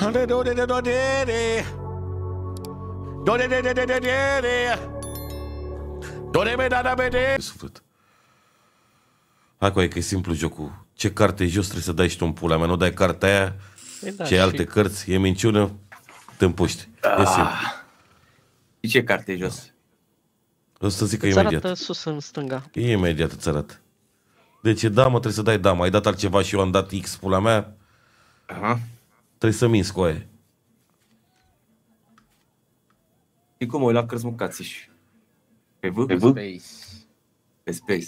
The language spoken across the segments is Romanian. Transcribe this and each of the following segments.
Suflet. Hai că e simplu jocul. Ce carte e jos trebuie să dai și tu în pula mea. Nu dai cartea aia și alte cărți. E minciună, te împuști. E simplu. Și ce carte e jos? O să zic că îți imediat. arată sus în stânga. E imediat îți arată. Deci e damă, trebuie să dai damă. Ai dat altceva și eu am dat X, pula mea. Trebuie să minți cu aia. Și cum o la cărți mâncați-și? Pe V? Pe Space. Pe Space.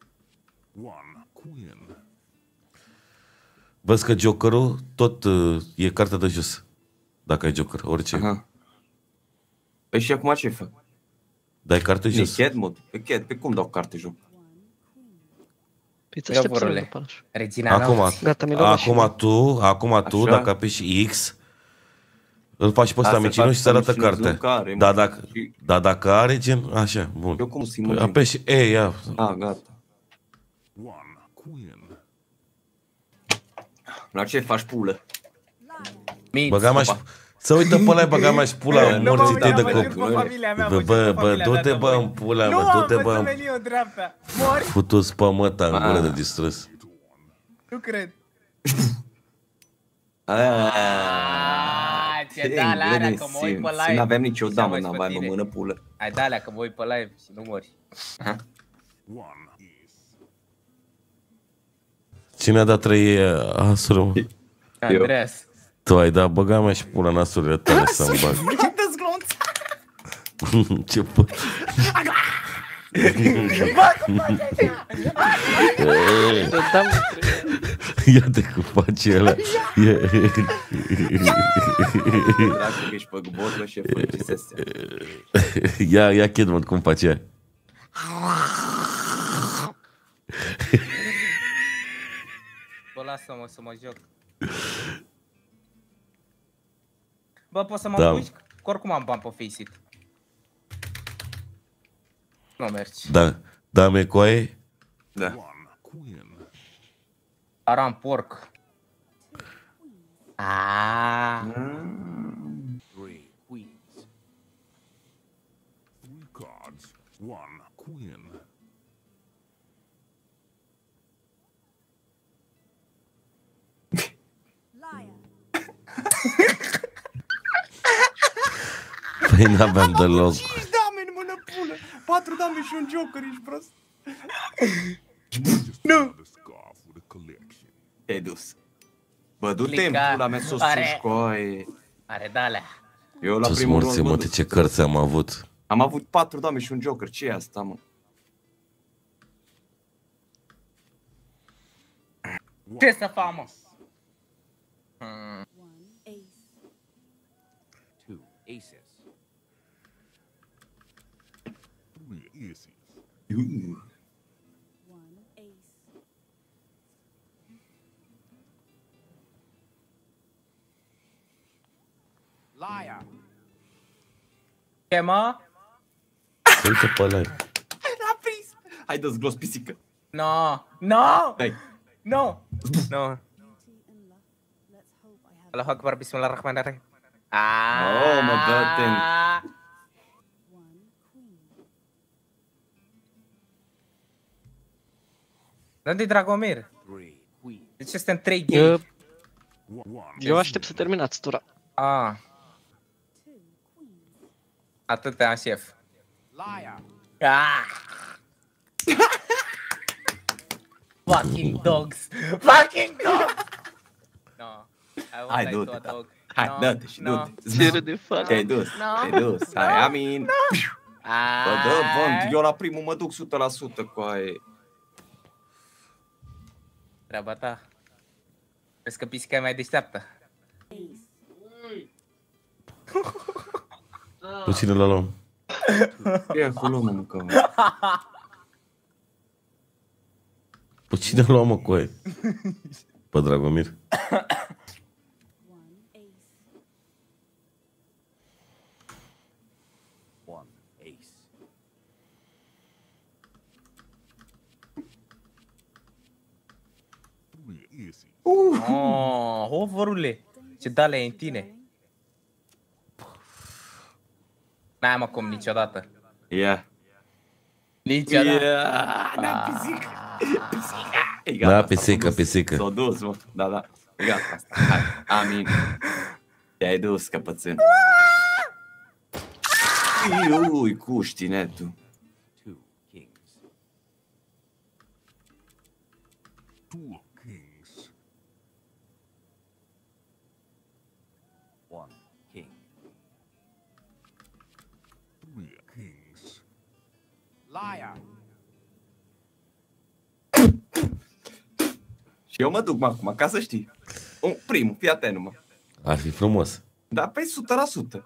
Văd că Joker-ul tot e cartea de jos. Dacă ai Joker, orice. Păi și acum ce fac? Dai carte jos. Cat mod? Pe cum dau carte jos? Păi ți aștept să le după așa. Regina Acum tu, dacă apeși X, îl faci pe ăsta micinul și ți arată cartea. Dar dacă are gen, așa, bun. Eu cum simt? Apeși E, ia. Gata. La ce faci pulă? Băga mai să uită pe ăla, băga mai și pula morții tăi de copii. Bă, du-te bă în pula mea, du-te bă în... Futu-ți pe măta în gură de distrus. Nu cred. Ce da la alea că mă uit pe live. N-aveam nicio damă, n-aveam o mână pulă. Ai da alea că mă uit pe live și nu mori. Cine a dat 3 asuri, mă? Andreas. Tu ai dat, băga mea și pula în asurile tale să-mi bag. Dă-ți glonț! Ce pă... Ia-te cum face ăla. Dracu că ești pe botlă și ce se astea. Ia Kidman cum face aia. Bă, lasă-mă să mă joc. Bă, poți să mă puși? Că oricum am bani pe Faceit. Nu mergi. Da, mecoaie? Da. Aram porc. Păi n-aveam deloc. 5 dame în mână pulă. 4 dame și un joker, ești prost. Nu. Te-ai dus. Bă, du-te în pula mea sus coaie. Are de-alea. Eu la primul rând, mă, ce cărți am avut. Am avut 4 dame și un joker. Ce e asta, mă? Ce să fac, mă? Ce, mă? Uite pe ăla. L-a prins. Hai, dă-ți glos, pisică. No. Hai. No. Allahu Akbar, bismillahirrahmanirrahim. Oh, mă, dă-te. Dă-i Dragomir. De ce suntem 3 gay? Eu aștept să terminați tura. Atâta, șef. Fucking dogs. Fucking dogs. No. Hai, du-te. Hai, dă-te și du-te. Ce de fac? Te-ai dus. Hai, Amin. Bă, dă, vând. Eu la primul mă duc 100% cu aia. Treaba ta. Vezi că pisica e mai deșteaptă. Pe cine l-a luat? E acolo, mă, mâncă. Pe cine l-a luat, mă, cu aia? Pe Dragomir. Hovorule. Ce dale în tine. N-ai mă cum niciodată. Ia. Niciodată. Da, pisică. Da, pisică. S-o dus, mă. Da. Gata, asta. Hai. Amin. Te-ai dus, căpățân. Ui, cuști, netu. Și eu mă duc, mă, acum, ca să știi. Primul, fii atent numai. Ar fi frumos. Da, pe 100%.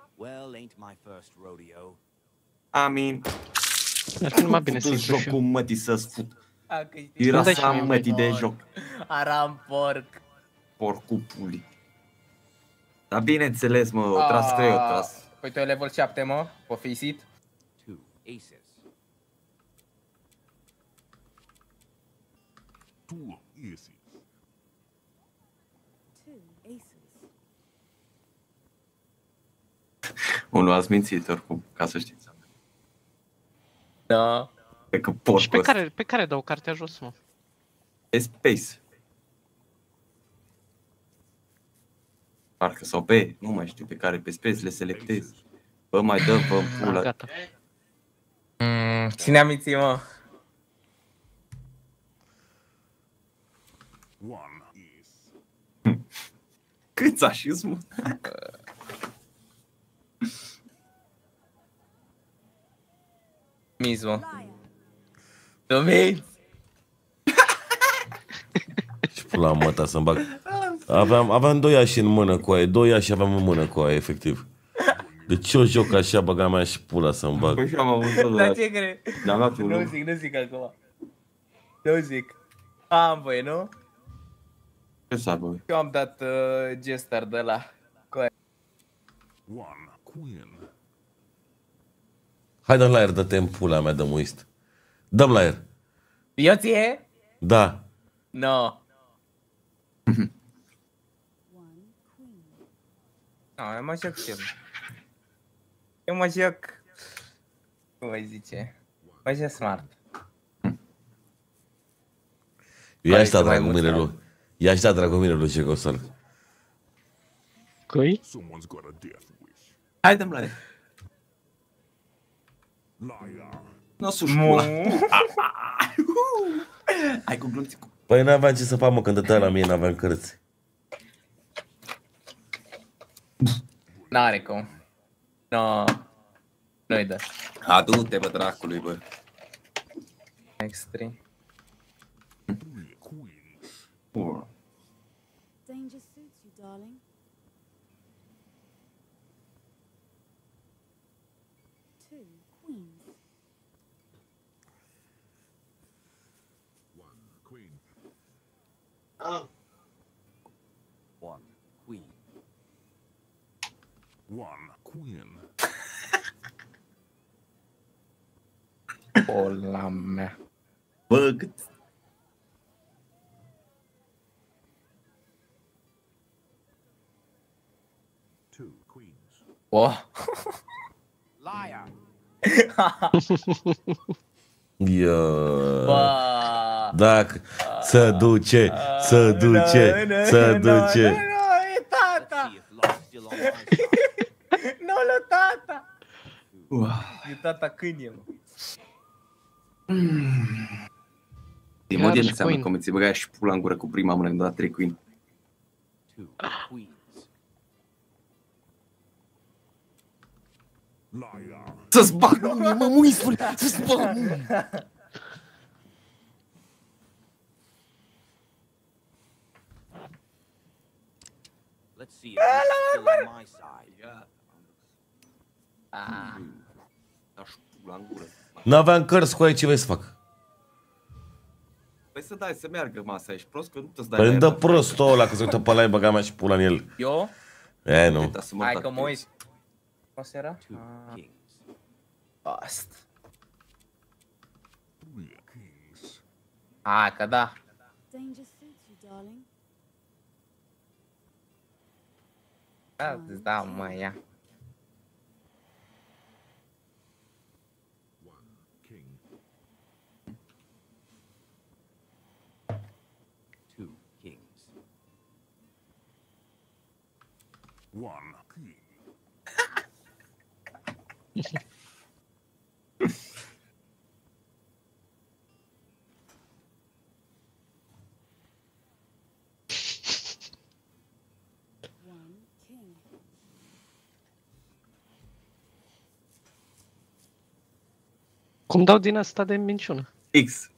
Amin. Ar fi numai bine să intru și eu. Jocul mătii să-ți fut. Era să am mătii de joc. Aram porc. Porcul puli. Dar bineînțeles, mă, o tras că eu tras. Păi tu e level 7, mă, pofisit. Unul ați mințit oricum, ca să știți. Da. E că porcul Și pe care dau cartea jos, mă? E Space. Parcă sau pe, nu mai știu pe care, pe Space le selectez. Bă, mai dă, bă, pula. Gata. Cine aminti, mă? Câți așiz, mă? Mismo. Dominți. Și pula măta să-mi bag. Aveam 2 iași în mână cu aia, 2 iași aveam în mână cu aia, efectiv. Deci eu joc așa, băga mea și pula să-mi bag. Păi și am avut tot. Dar ce crezi? Ne-am luat unul. Nu zic acum. Nu zic. Am voie, nu? Ce s-a, bă? Eu am dat Jester de la. Hai dăm la aer, dă-te în pula mea de muist. Dăm la aer. Eu ție? Da. No. No, eu mă joc și eu. Eu mă joc... Cum îi zice? Mă joc smart. Eu i-aș da Dragomire lui. I-aș da Dragomire lui Cecosar. Cui? Hai, dăm la el. Nu o să-și pula. Hai cu glunțicul. Păi n-aveam ce să fac, mă, când dătea la mine, n-aveam cărți. N-are cum. No. Nu-i dă. Adu-te, bă, dracului, bă. Extreme. Danger suits you, darling. Two queens. Ola mea. Bă, cât... Oh. Ia. Dacă se duce, se duce, se duce. E tata. Nu, lui tata. E tata câine, mă. Din mod înseamnă cum ți băgai și pula în gură cu prima mână, când a dat 3 queen. Să-ți bag unii, mă, muisful! Să-ți bag unii! Let's see if it's still on my side. N-aveam cărți cu aia, ce vrei să fac? Păi să dai să meargă masa, ești prost că nu te-ți dai. Păi îmi dă prostul ăla, că se uită pe la băga mea și pula în el. Eu? E, nu. Hai că mă uit. O să era? Asta. Hai că da. Danger suits you, darling. Da, mă, ia. Cum dau din asta de minciună? X.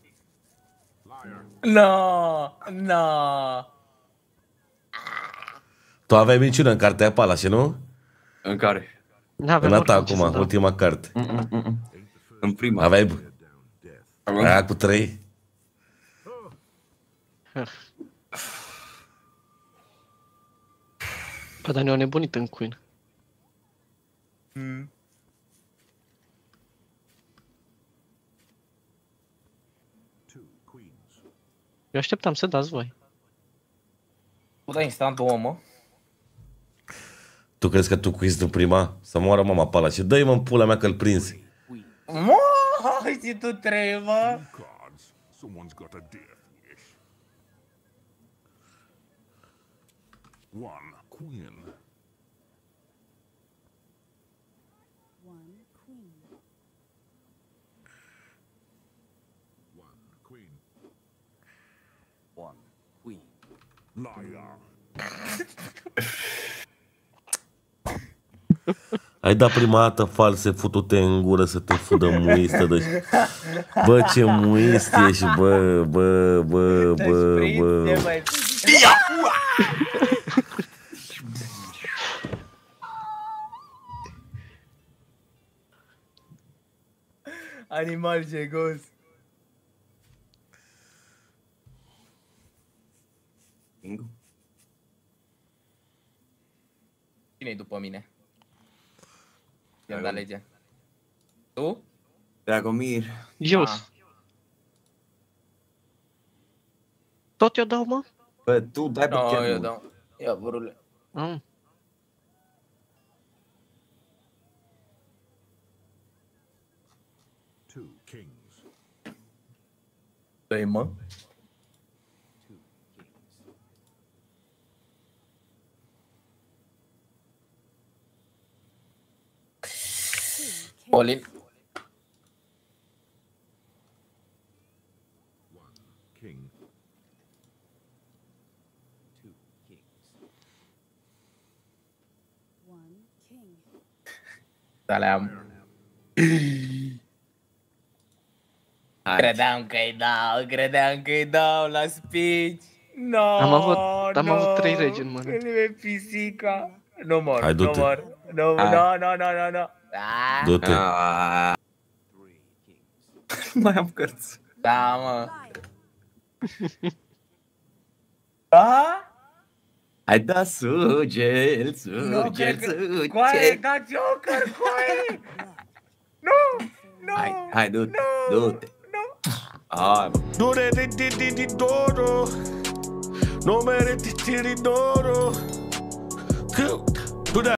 No. Tu aveai minciună în cartea Palace, nu? În care? În a ta acum, ultima carte. În prima. Aveai... Aia cu 3? Bă, dar ne-au nebunit în Queen. Eu așteptam să dați voi. Tu dai instant 2, mă. Tu crezi că tu quiz în prima? Să moară mama Palace. Dă-i mă în pula mea că-l prinzi. Mă, hai zi tu 3, mă. Someone's got a death wish. One queen. One queen. One queen. One queen. Liar. Ai dat prima dată false, futu-te în gură să te fudă muistă. Deci... Bă, ce muist ești, bă. Animal jegos. Bingo. Cine-i după mine? Eu îmi da legea. Tu? Dragomir. Eu. Tot eu dau, mă? Bă, tu dai pe chiar. Eu dau. Ia, burule. Two kings. Dă-i, mă. Olin. One king. Two kings. One king. Da, le-am. Credeam că-i dau la speech. No, Am avut 3 regi în mână. Nu-i pisica. Nu mor, Hai, nu du-te. mor. No. Du-te. Three kings. Mai am cărți. Da, mă. Da? Hai da sugel. Coaie, da Joker, coaie! Nu! Hai, du-te. Hai, mă. Dure di doro. No mere ti tiri doro.